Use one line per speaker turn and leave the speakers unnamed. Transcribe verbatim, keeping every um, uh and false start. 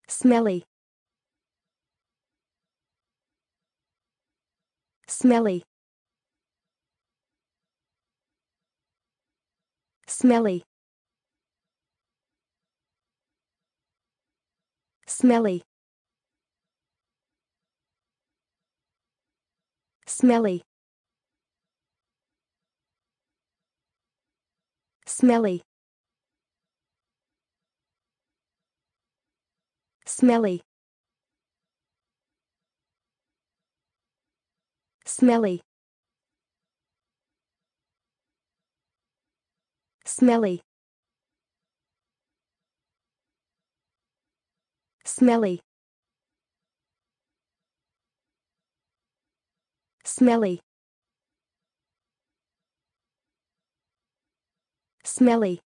Smellie. Smellie. Smellie. Smellie. Smellie. Smellie. Smellie. Smellie. Smellie. Smellie. Smellie. Smellie.